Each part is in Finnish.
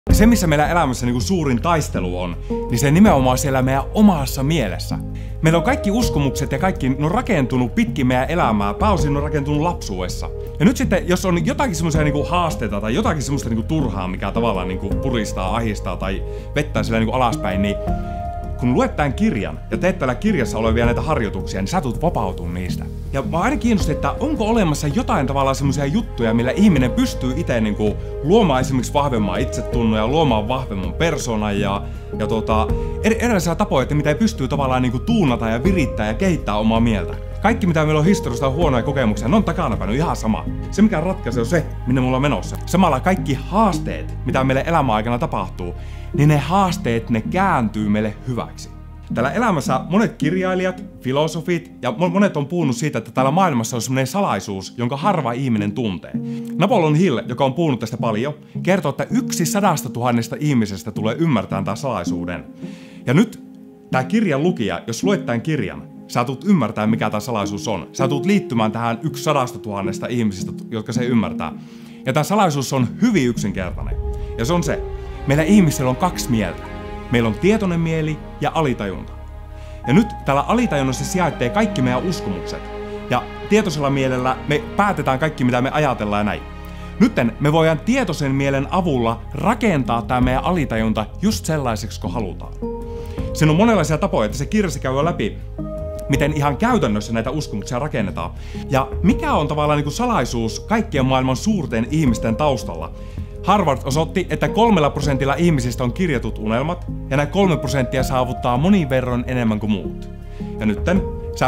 Se, missä meillä elämässä niin kuin suurin taistelu on, niin se nimenomaan siellä meidän omassa mielessä. Meillä on kaikki uskomukset ja kaikki ne on rakentunut pitkin meidän elämää, pääosin on rakentunut lapsuudessa. Ja nyt sitten, jos on jotakin semmoisia niin kuin haasteita tai jotakin semmoista niin kuin turhaa, mikä tavallaan niin kuin puristaa, ahistaa tai vettää sillä niin kuin alaspäin, niin kun luet tämän kirjan ja teet täällä kirjassa olevia näitä harjoituksia, niin sä tulet vapautumaan niistä. Ja mä aina kiinnostin, että onko olemassa jotain tavallaan semmoisia juttuja, millä ihminen pystyy itse niinku luomaan esimerkiksi vahvemman itsetunnon ja luomaan vahvemman persoonan ja erilaisia tapoja, että mitä pystyy tavallaan niinku tuunata ja virittää ja kehittää omaa mieltä. Kaikki mitä meillä on historiasta on huonoja kokemuksia, ne on takanapäin ihan sama. Se mikä ratkaisee on se, minne mulla on menossa. Samalla kaikki haasteet, mitä meille elämän aikana tapahtuu, niin ne haasteet ne kääntyy meille hyväksi. Täällä elämässä monet kirjailijat, filosofit ja monet on puhunut siitä, että täällä maailmassa on semmoinen salaisuus, jonka harva ihminen tuntee. Napoleon Hill, joka on puhunut tästä paljon, kertoo, että 1 100 000 ihmisestä tulee ymmärtämään tämän salaisuuden. Ja nyt tää kirjan lukija, jos luet tämän kirjan, sä tulet ymmärtämään, mikä tämä salaisuus on. Sä tulet liittymään tähän 1 100 000 ihmisistä, jotka se ymmärtää. Ja tämä salaisuus on hyvin yksinkertainen. Ja se on se, meillä ihmisillä on 2 mieltä. Meillä on tietoinen mieli ja alitajunta. Ja nyt täällä alitajunnassa sijaitsee kaikki meidän uskomukset. Ja tietoisella mielellä me päätetään kaikki, mitä me ajatellaan ja näin. Nytten me voidaan tietoisen mielen avulla rakentaa tämä meidän alitajunta just sellaiseksi, kun halutaan. Siinä on monenlaisia tapoja, että se kirjassa käy läpi, miten ihan käytännössä näitä uskomuksia rakennetaan. Ja mikä on tavallaan niin kuin salaisuus kaikkien maailman suurten ihmisten taustalla? Harvard osoitti, että 3% ihmisistä on kirjatut unelmat, ja nämä 3% saavuttaa monin verran enemmän kuin muut. Ja nytten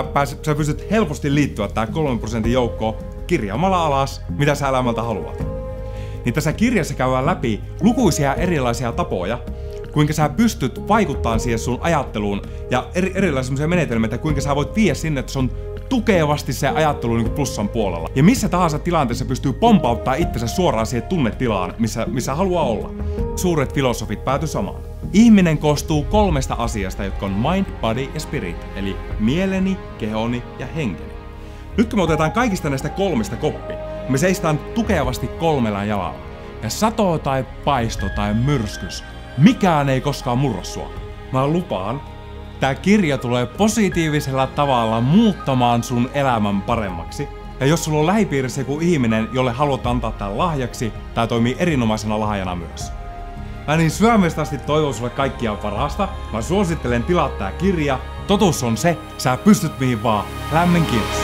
sä pystyt helposti liittyä tähän 3% joukkoon kirjaamalla alas, mitä sä elämältä haluat. Niin tässä kirjassa käydään läpi lukuisia erilaisia tapoja, kuinka sä pystyt vaikuttamaan siihen sun ajatteluun ja erilaisia menetelmiä, että kuinka sä voit viedä sinne, että se on tukevasti se ajattelu niin kuin plussan puolella. Ja missä tahansa tilanteessa pystyy pompauttaa itsensä suoraan siihen tunnetilaan, missä haluaa olla. Suuret filosofit päätyi samaan. Ihminen koostuu 3 asiasta, jotka on mind, body ja spirit, eli mieleni, kehoni ja henkeni. Nyt kun me otetaan kaikista näistä 3 koppi, me seistään tukevasti 3 jalalla. Ja sato tai paisto tai myrskys, mikään ei koskaan murra sua. Mä lupaan, tää kirja tulee positiivisella tavalla muuttamaan sun elämän paremmaksi. Ja jos sulla on lähipiirissä joku ihminen, jolle haluat antaa tämän lahjaksi, tää toimii erinomaisena lahjana myös. Mä niin syömestästi toivon sulle kaikkia parasta. Mä suosittelen tilaa tää kirja. Totuus on se, sä pystyt mihin vaan. Lämmin kiitos.